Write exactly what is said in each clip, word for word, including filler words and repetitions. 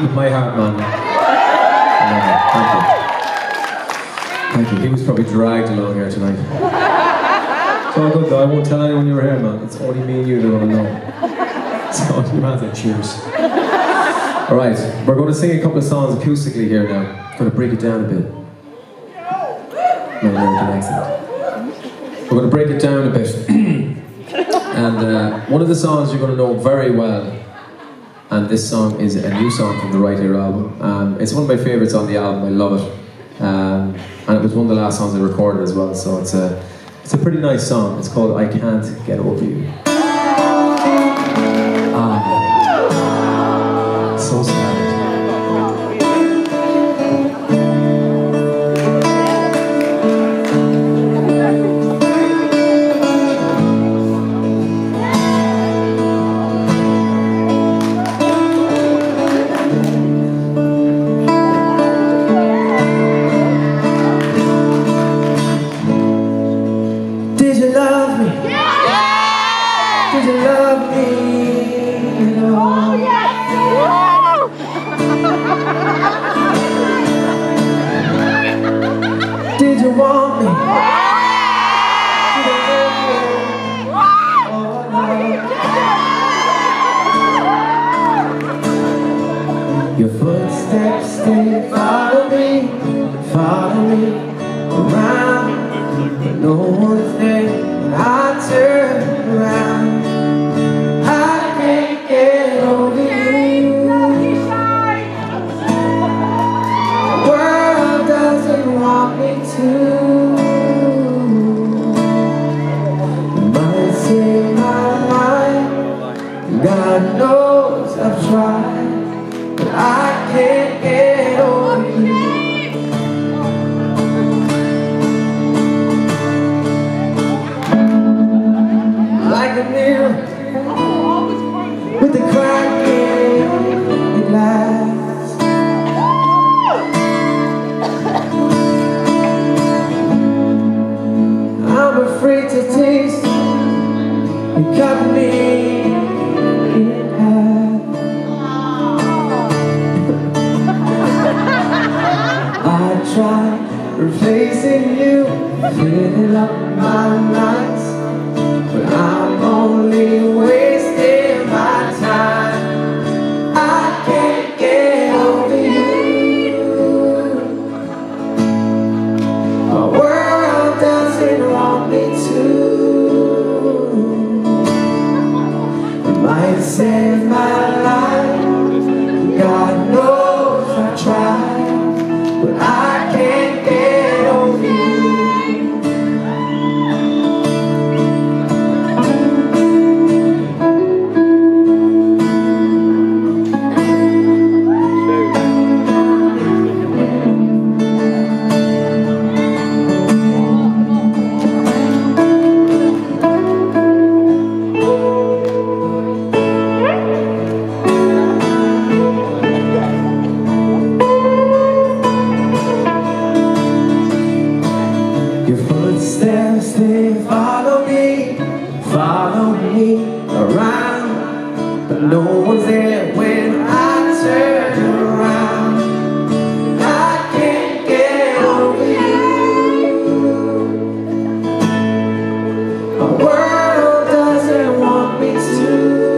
with my heart, man. Uh, thank you. Thank you. He was probably dragged along here tonight. It's all good though, I won't tell anyone you were here, man. It's only me and you that are gonna know. So, you might as well cheers. Alright, we're going to sing a couple of songs acoustically here now. I'm going to break it down a bit. My American accent. We're going to break it down a bit. And uh, one of the songs you're going to know very well, and this song is a new song from the Right Here album. Um, it's one of my favourites on the album, I love it. Um, and it was one of the last songs I recorded as well, so it's a, it's a pretty nice song. It's called I Can't Get Over You. Ah, so sad. Did you love me? Yeah! Did you love me? You know? Oh, yes! Did you want me? Did you love me? Oh, no. Your footsteps, they follow me, follow me around. But no one's there when I turn around. I can't get over you. The world doesn't want me to. It might save my life. God knows I've tried, but I can't get over you. Like a mirror with the crack in the glass. I'm afraid to taste you cut me in half. I tried replacing you, filling up my nights, but I'm only wasting my time. I can't get over you. My world doesn't want me to. It might save my life. God knows I tried, but I can't get over you. Your footsteps, they follow me, follow me around. But no one's there when I turn around. I can't get over you. My world doesn't want me to.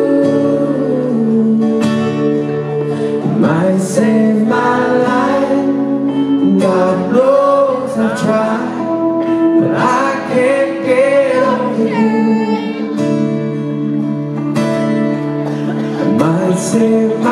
It might save my life. God knows I've tried, but I can't get over you. I might save my